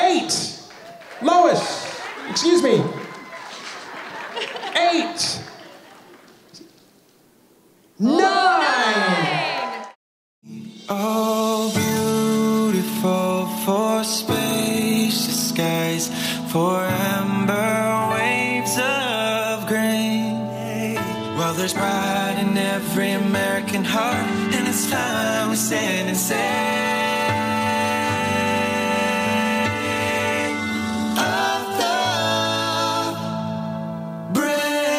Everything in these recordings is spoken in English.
8. Lois, excuse me. 8. 9. Oh, beautiful for spacious skies, for amber waves of grain. Well, there's pride in every American heart, and it's time we stand and say, of the brave.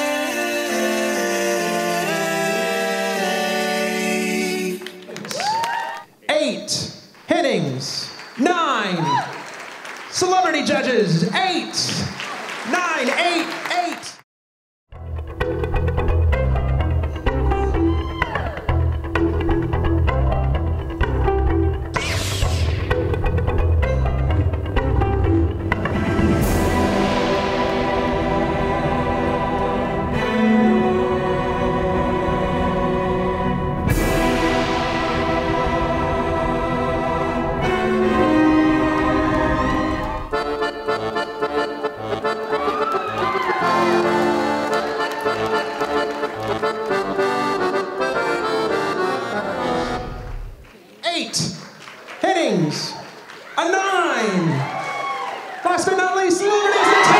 8. Hittings. 9. Celebrity judges. 8. 9. 8. 8. Hittings, a 9. Last but not least, Lord is a 10.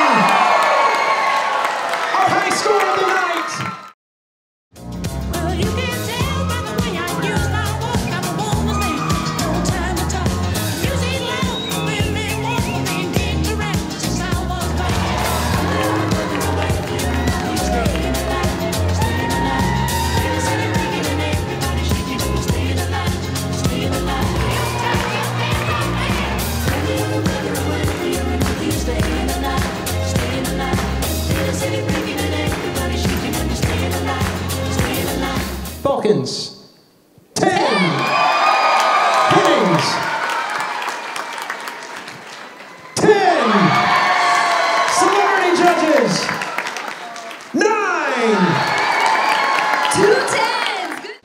Our high score of the night. Well, you can tell by the way I use my walk, I'm a woman's man. No time to talk. Music loud, women want me, get around since I was born. Staying alive, staying alive. There's a ringing and everybody shaking, staying alive, staying alive. Balkans, 10. Hittings, 10. Celebrity judges, 9. 2 10s. Good.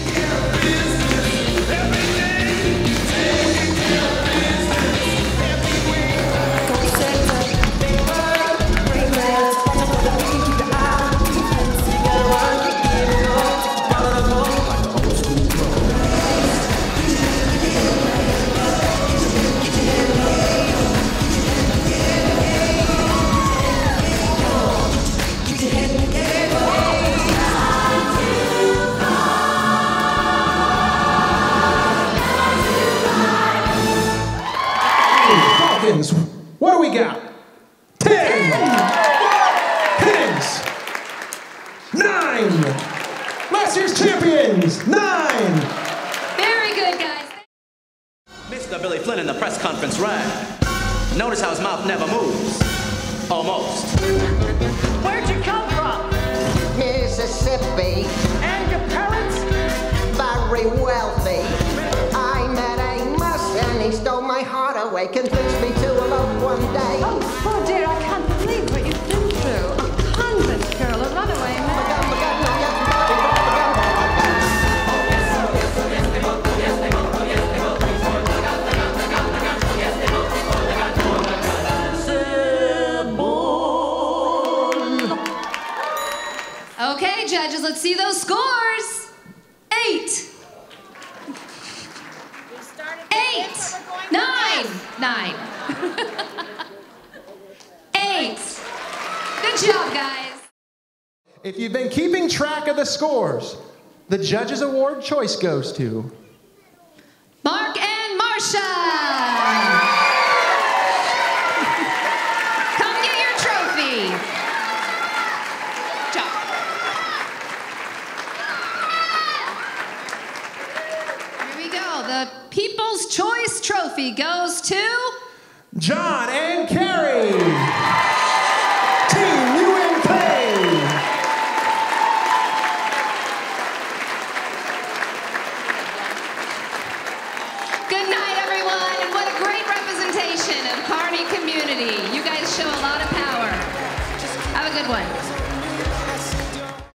What do we got? 10. Hittings, 9. Last year's champions, 9. Very good, guys. Mr. Billy Flynn in the press conference rang. Notice how his mouth never moves. Almost. Where'd you come from? Mississippi, And your parents? very wealthy. I met Amos and he stole my heart away, convinced me to elope one day. Oh dear, I can't believe what you've been through. A convent girl, a runaway man. Okay, judges, let's see those scores. 8. 8. 9. 9. 8. Good job, guys. If you've been keeping track of the scores, the Judges Award choice goes to Mark and Marsha. Come get your trophy. Good job. Here we go. The People's Choice Trophy goes to John and Carrie. Team UNK. Good night, everyone, and what a great representation of Kearney community. You guys show a lot of power. Have a good one.